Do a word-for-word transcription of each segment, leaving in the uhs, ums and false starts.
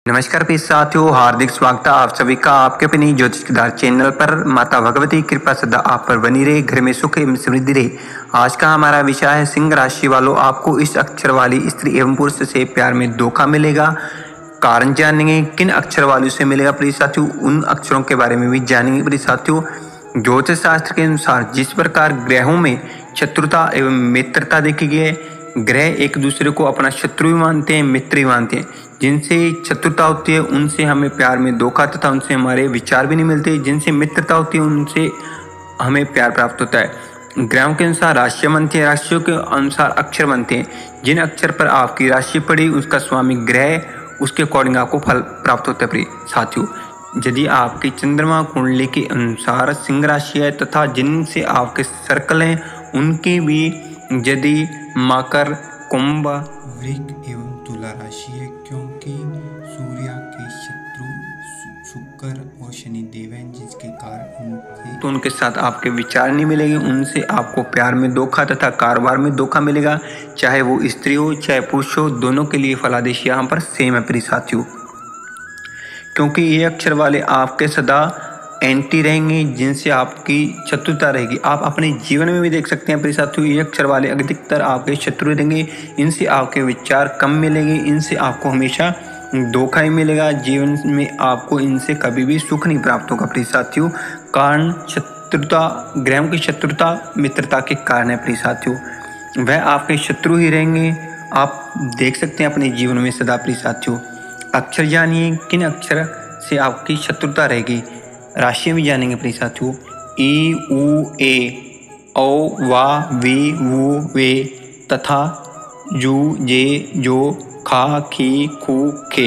नमस्कार प्रिय साथियों, हार्दिक स्वागत है आप सभी का आपके अपनी ज्योतिष केदार चैनल पर। माता भगवती कृपा सदा आप पर बनी रहे, घर में सुख एवं समृद्धि रहे। आज का हमारा विषय है सिंह राशि वालों, आपको इस अक्षर वाली स्त्री एवं पुरुष से प्यार में धोखा मिलेगा। कारण जानेंगे किन अक्षर वालों से मिलेगा प्रिय साथियों, उन अक्षरों के बारे में भी जानेंगे प्रिय साथियों। ज्योतिष शास्त्र के अनुसार जिस प्रकार ग्रहों में शत्रुता एवं मित्रता देखी गई है, ग्रह एक दूसरे को अपना शत्रु भी मानते हैं, मित्र भी मानते हैं। जिनसे शत्रुता होती है उनसे हमें प्यार में धोखा तथा उनसे हमारे विचार भी नहीं मिलते। जिनसे मित्रता होती है उनसे हमें प्यार प्राप्त होता है। ग्रहों के अनुसार राशियां बनती हैं, राशियों के अनुसार अक्षर बनते हैं। जिन अक्षर पर आपकी राशि पड़ी उसका स्वामी ग्रह, उसके अकॉर्डिंग आपको फल प्राप्त होता है प्रिय साथियों। यदि आपकी चंद्रमा कुंडली के अनुसार सिंह राशि है तथा जिनसे आपके सर्कल हैं उनकी भी यदि मकर, कुंभ, वृक एवं तुला राशि है, क्योंकि सूर्य के शत्रु शुक्र और शनि देव हैं, जिसके कारण उनके तो उनके साथ आपके विचार नहीं मिलेंगे। उनसे आपको प्यार में धोखा तथा कारोबार में धोखा मिलेगा। चाहे वो स्त्री हो चाहे पुरुष हो, दोनों के लिए फलादेश यहाँ पर सेम है प्रिय साथियों। क्योंकि ये अक्षर वाले आपके सदा एंटी रहेंगे, जिनसे आपकी शत्रुता रहेगी। आप अपने जीवन में भी देख सकते हैं प्रिय साथियों, ये अक्षर वाले अधिकतर आपके शत्रु रहेंगे। इनसे आपके विचार कम मिलेंगे, इनसे आपको हमेशा धोखा ही मिलेगा। जीवन में आपको इनसे कभी भी सुख नहीं प्राप्त होगा प्रिय साथियों। कारण शत्रुता, ग्रहों की शत्रुता मित्रता के कारण है प्रिय साथियों। वह आपके शत्रु ही रहेंगे, आप देख सकते हैं अपने जीवन में सदा प्रिय साथियों। अक्षर जानिए किन अक्षर से आपकी शत्रुता रहेगी। राशियां भी जानेंगे प्रिय साथियों। ई उ ए औ वा वी वु वे तथा जू जे जो खा खी खू खे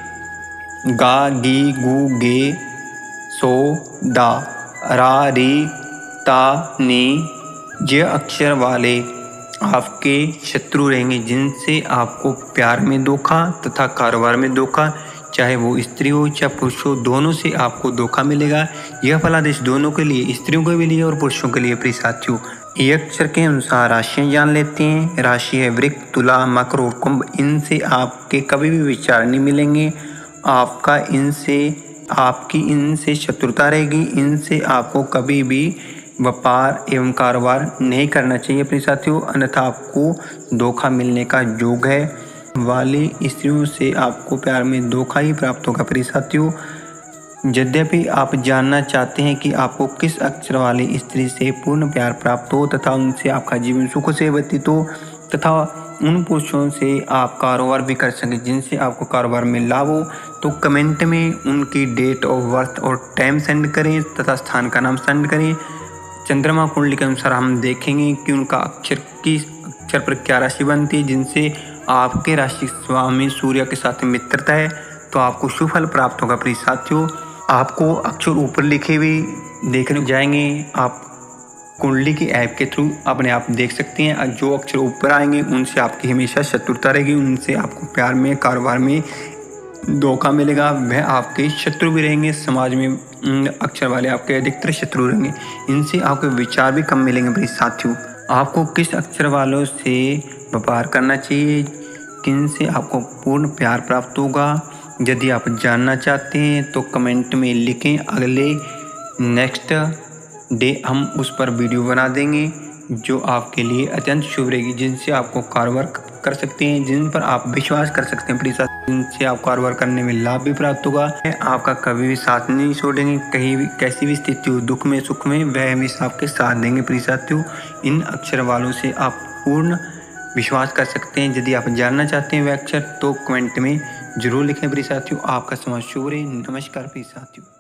गा गी गु गे सो दा रा री ता नी। ये अक्षर वाले आपके शत्रु रहेंगे, जिनसे आपको प्यार में धोखा तथा कारोबार में धोखा, चाहे वो स्त्री हो चाहे पुरुष हो, दोनों से आपको धोखा मिलेगा। यह फलादेश दोनों के लिए, स्त्रियों के भी लिए और पुरुषों के लिए प्रिय साथियों। ये अक्षर के अनुसार राशियां जान लेते हैं। राशि है वृक, तुला, मकर और कुंभ। इनसे आपके कभी भी विचार नहीं मिलेंगे। आपका इनसे आपकी इनसे शत्रुता रहेगी। इनसे आपको कभी भी व्यापार एवं कारोबार नहीं करना चाहिए प्रिय साथियों, अन्यथा आपको धोखा मिलने का योग है। वाली स्त्रियों से आपको प्यार में धोखा ही प्राप्त होगा प्रिय साथियों। यद्यपि आप जानना चाहते हैं कि आपको किस अक्षर वाली स्त्री से पूर्ण प्यार प्राप्त हो तथा उनसे आपका जीवन सुख से व्यतीत हो तथा उन पुरुषों से आप कारोबार भी कर सकें जिनसे आपको कारोबार में लाभ हो, तो कमेंट में उनकी डेट ऑफ बर्थ और टाइम सेंड करें तथा स्थान का नाम सेंड करें। चंद्रमा कुंडली के अनुसार हम देखेंगे कि उनका अक्षर किस अक्षर पर क्या राशि बनती है। जिनसे आपके राशि स्वामी सूर्य के साथ मित्रता है तो आपको शुभ फल प्राप्त होगा प्रिय साथियों। आपको अक्षर ऊपर लिखे हुए देखने जाएंगे, आप कुंडली की ऐप के थ्रू अपने आप देख सकते हैं। जो अक्षर ऊपर आएंगे उनसे आपकी हमेशा शत्रुता रहेगी, उनसे आपको प्यार में कारोबार में धोखा मिलेगा। वह आपके शत्रु भी रहेंगे, समाज में अक्षर वाले आपके अधिकतर शत्रु रहेंगे। इनसे आपके विचार भी कम मिलेंगे प्रिय साथियों। आपको किस अक्षर वालों से व्यापार करना चाहिए, किन से आपको पूर्ण प्यार प्राप्त होगा, यदि आप जानना चाहते हैं तो कमेंट में लिखें। अगले नेक्स्ट डे हम उस पर वीडियो बना देंगे जो आपके लिए अत्यंत शुभ रहेगी, जिनसे आपको कारोबार कर सकते हैं, जिन पर आप विश्वास कर सकते हैं प्रिय साथियों, जिनसे आप कारोबार करने में लाभ भी प्राप्त होगा। आपका कभी भी साथ नहीं छोड़ेंगे, कहीं भी कैसी भी स्थिति हो, दुख में सुख में वह हमेशा आपके साथ देंगे प्रिय साथियों। इन अक्षर वालों से आप पूर्ण विश्वास कर सकते हैं। यदि आप जानना चाहते हैं वह अक्षर तो कमेंट में जरूर लिखें प्रिय साथियों। आपका समाज शुभ रहे। नमस्कार प्रिय साथियों।